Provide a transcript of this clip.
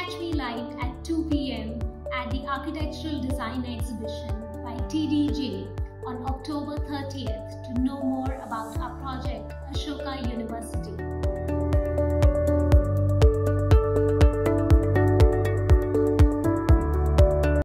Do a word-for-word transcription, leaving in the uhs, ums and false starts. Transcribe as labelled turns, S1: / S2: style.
S1: catch me live at two p m at the Architectural Design Exhibition by T D J on October thirtieth to know more about our project Ashoka University.